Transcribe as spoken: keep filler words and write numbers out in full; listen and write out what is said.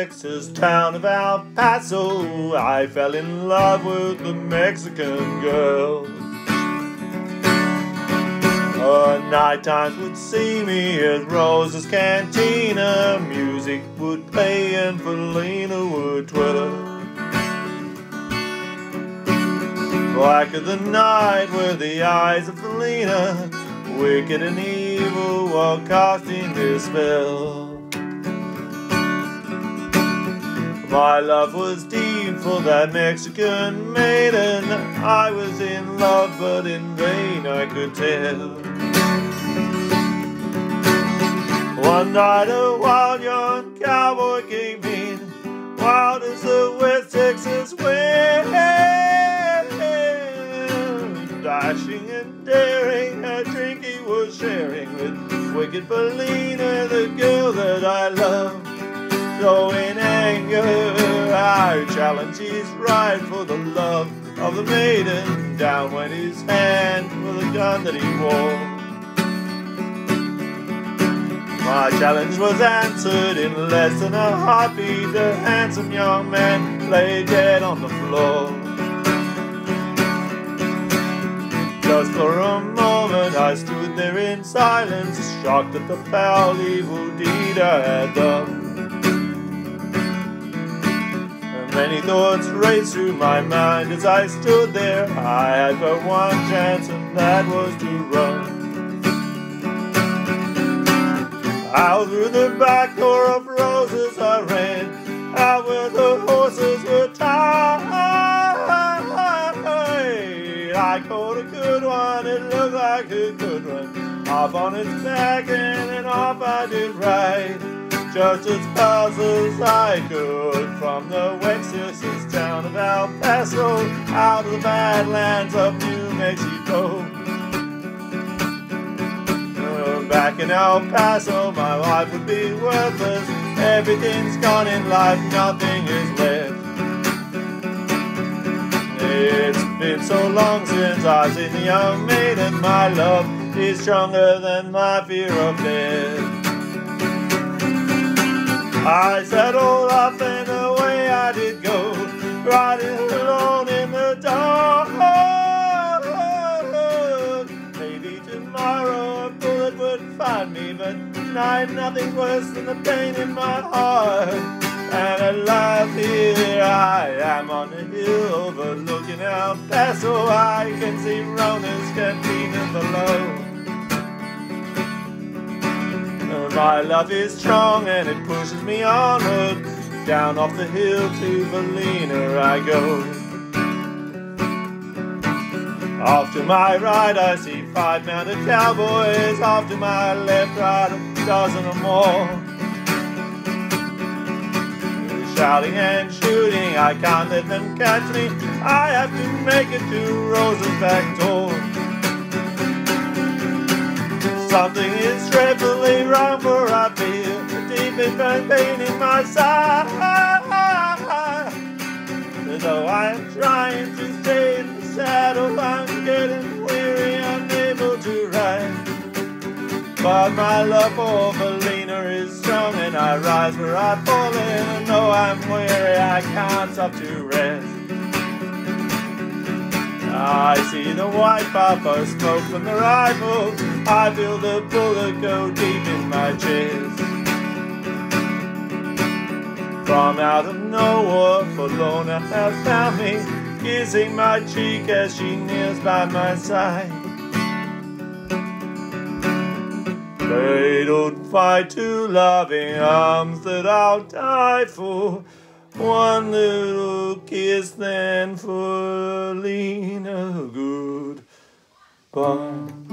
Texas town of El Paso, I fell in love with the Mexican girl. Uh, night times would see me at Rosa's Cantina. Music would play and Felina would twitter. Black of the night were the eyes of Felina, wicked and evil while casting their spell. My love was deep for that Mexican maiden. I was in love but in vain I could tell. One night a wild young cowboy came in, wild as the West Texas wind, dashing and daring, a drink he was sharing with wicked Felina, the girl that I love. So in anger I challenged his right for the love of the maiden. Down went his hand for the gun that he wore. My challenge was answered in less than a heartbeat. The handsome young man lay dead on the floor. Just for a moment I stood there in silence, shocked at the foul evil deed I had done. And many thoughts raced through my mind as I stood there. I had but one chance, and that was to run. Out through the back door of Rosa's I ran, out where the horses were tied. I caught a good one, it looked like a good one, off on its back and then off I did ride, just as fast as I could, from the West Texas town of El Paso, out of the badlands of New Mexico. Back in El Paso, my life would be worthless. Everything's gone in life, nothing is left. It's been so long since I've seen the young maiden. My love is stronger than my fear of death. I settled up and away I did go, riding alone in the dark. Maybe tomorrow a bullet would find me, but tonight nothing's worse than the pain in my heart. And at last here I am on the hill overlooking El Paso. I can see Rona's cantina below. My love is strong and it pushes me onward. Down off the hill to Felina I go. Off to my right I see five mounted cowboys. Off to my left, right, a dozen or more. Shouting and shooting, I can't let them catch me. I have to make it to Rosa's back door. Something is dreadfully wrong, for I feel a deep and pain in my side. Though I am trying to stay in the saddle, I'm getting weary, unable to ride. But my love for Felina is strong, and I rise where I've fallen. And though I'm weary, I can't stop to rest. I see the white puff of smoke from the rifle. I feel the bullet go deep in my chest. From out of nowhere, Felina has found me, kissing my cheek as she kneels by my side. They don't fight two loving arms that I'll die for. One little kiss, then Felina, goodbye.